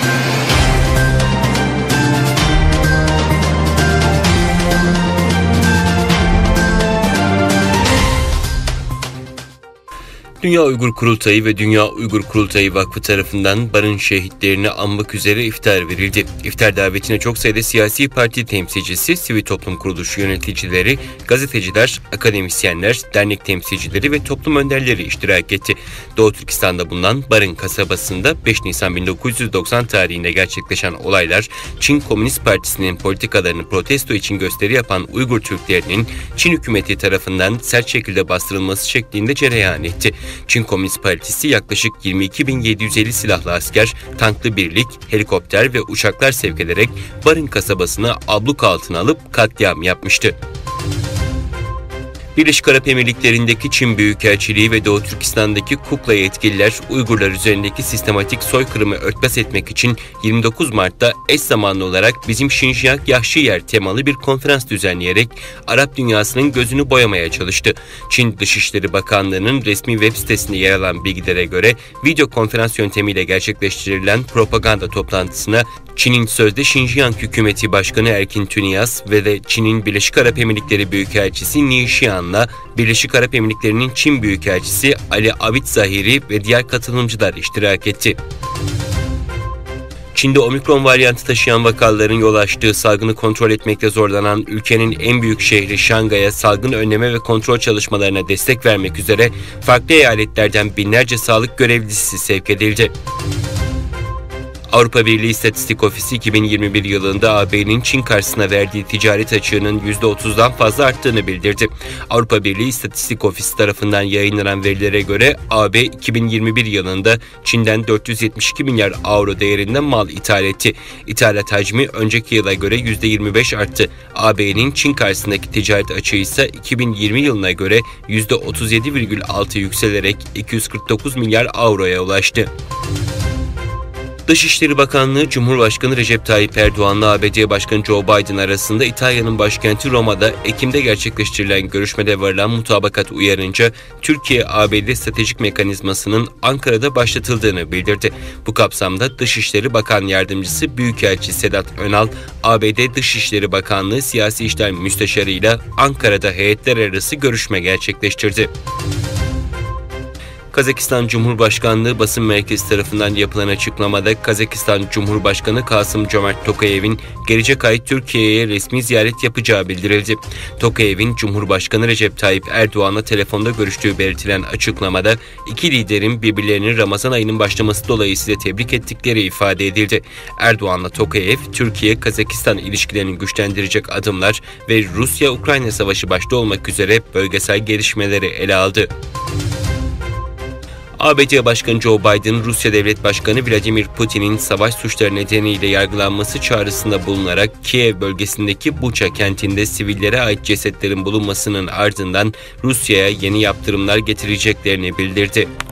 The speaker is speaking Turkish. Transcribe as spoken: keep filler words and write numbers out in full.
Dünya Uygur Kurultayı ve Dünya Uygur Kurultayı Vakfı tarafından Barın şehitlerini anmak üzere iftar verildi. İftar davetine çok sayıda siyasi parti temsilcisi, sivil toplum kuruluşu yöneticileri, gazeteciler, akademisyenler, dernek temsilcileri ve toplum önderleri iştirak etti. Doğu Türkistan'da bulunan Barın kasabasında beş Nisan bin dokuz yüz doksan tarihinde gerçekleşen olaylar, Çin Komünist Partisi'nin politikalarını protesto için gösteri yapan Uygur Türklerinin Çin hükümeti tarafından sert şekilde bastırılması şeklinde cereyan etti. Çin Komünist Partisi yaklaşık yirmi iki bin yedi yüz elli silahlı asker, tanklı birlik, helikopter ve uçaklar sevk ederek Barın kasabasını abluk altına alıp katliam yapmıştı. Birleşik Arap Emirlikleri'ndeki Çin Büyükelçiliği ve Doğu Türkistan'daki Kukla yetkililer Uygurlar üzerindeki sistematik soykırımı örtbas etmek için yirmi dokuz Mart'ta eş zamanlı olarak Bizim Xinjiang Yahşi Yer temalı bir konferans düzenleyerek Arap dünyasının gözünü boyamaya çalıştı. Çin Dışişleri Bakanlığı'nın resmi web sitesinde yer alan bilgilere göre video konferans yöntemiyle gerçekleştirilen propaganda toplantısına Çin'in sözde Xinjiang Hükümeti Başkanı Erkin Tüniyaz ve de Çin'in Birleşik Arap Emirlikleri Büyükelçisi Ni Xian'la Birleşik Arap Emirlikleri'nin Çin Büyükelçisi Ali Abid Zahiri ve diğer katılımcılar iştirak etti. Çin'de omikron varyantı taşıyan vakaların yol açtığı salgını kontrol etmekte zorlanan ülkenin en büyük şehri Şangay'a salgın önleme ve kontrol çalışmalarına destek vermek üzere farklı eyaletlerden binlerce sağlık görevlisi sevk edildi. Avrupa Birliği İstatistik Ofisi iki bin yirmi bir yılında A B'nin Çin karşısına verdiği ticaret açığının yüzde otuzdan fazla arttığını bildirdi. Avrupa Birliği İstatistik Ofisi tarafından yayınlanan verilere göre A B iki bin yirmi bir yılında Çin'den dört yüz yetmiş iki milyar avro değerinde mal ithal etti. İthalat hacmi önceki yıla göre yüzde yirmi beş arttı. A B'nin Çin karşısındaki ticaret açığı ise iki bin yirmi yılına göre yüzde otuz yedi virgül altı yükselerek iki yüz kırk dokuz milyar avroya ulaştı. Dışişleri Bakanlığı, Cumhurbaşkanı Recep Tayyip Erdoğan'la A B D Başkanı Joe Biden arasında İtalya'nın başkenti Roma'da Ekim'de gerçekleştirilen görüşmede varılan mutabakat uyarınca Türkiye-A B D stratejik mekanizmasının Ankara'da başlatıldığını bildirdi. Bu kapsamda Dışişleri Bakan Yardımcısı Büyükelçi Sedat Önal, A B D Dışişleri Bakanlığı Siyasi İşler Müsteşarı ile Ankara'da heyetler arası görüşme gerçekleştirdi. Kazakistan Cumhurbaşkanlığı basın merkezi tarafından yapılan açıklamada Kazakistan Cumhurbaşkanı Kasım-Jomart Tokayev'in gelecek ay Türkiye'ye resmi ziyaret yapacağı bildirildi. Tokayev'in Cumhurbaşkanı Recep Tayyip Erdoğan'la telefonda görüştüğü belirtilen açıklamada iki liderin birbirlerini Ramazan ayının başlaması dolayısıyla tebrik ettikleri ifade edildi. Erdoğan'la Tokayev, Türkiye-Kazakistan ilişkilerini güçlendirecek adımlar ve Rusya-Ukrayna savaşı başta olmak üzere bölgesel gelişmeleri ele aldı. A B D Başkanı Joe Biden, Rusya Devlet Başkanı Vladimir Putin'in savaş suçları nedeniyle yargılanması çağrısında bulunarak Kiev bölgesindeki Buça kentinde sivillere ait cesetlerin bulunmasının ardından Rusya'ya yeni yaptırımlar getireceklerini bildirdi.